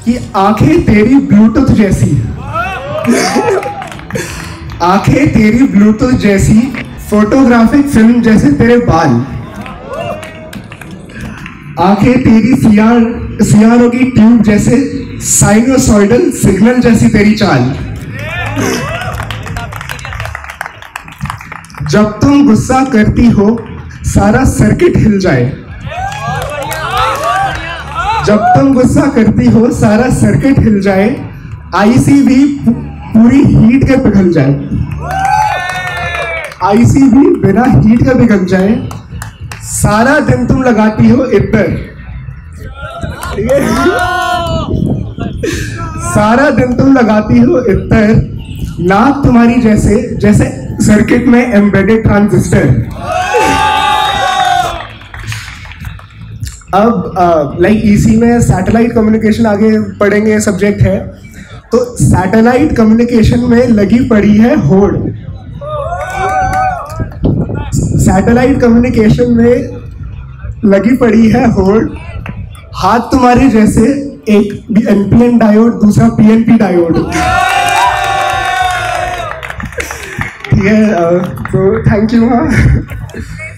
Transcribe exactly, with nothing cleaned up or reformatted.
कि आंखें तेरी ब्लूटूथ जैसी, आंखें तेरी ब्लूटूथ जैसी, फोटोग्राफिक फिल्म जैसे तेरे बाल, आंखें तेरी सियार सियारों की ट्यूब जैसे, साइनोसॉइडल सिग्नल जैसी तेरी चाल। जब तुम गुस्सा करती हो सारा सर्किट हिल जाए, जब तुम गुस्सा करती हो सारा सर्किट हिल जाए, आईसी भी पूरी हीट के पिघल जाए, आईसी भी बिना हीट के पिघल जाए। सारा दिन तुम लगाती हो इत्र, ठीक है, सारा दिन तुम लगाती हो इत्र, नाक तुम्हारी जैसे जैसे सर्किट में एम्बेडेड ट्रांजिस्टर। अब लाइक ईसी में सैटेलाइट कम्युनिकेशन आगे पढ़ेंगे सब्जेक्ट है, तो सैटेलाइट कम्युनिकेशन में लगी पड़ी है होड़, सैटेलाइट कम्युनिकेशन में लगी पड़ी है होड़। हाथ तुम्हारे जैसे, एक एनपीएन डायोड दूसरा पीएनपी डायोड, ठीक है। तो थैंक यू। हाँ।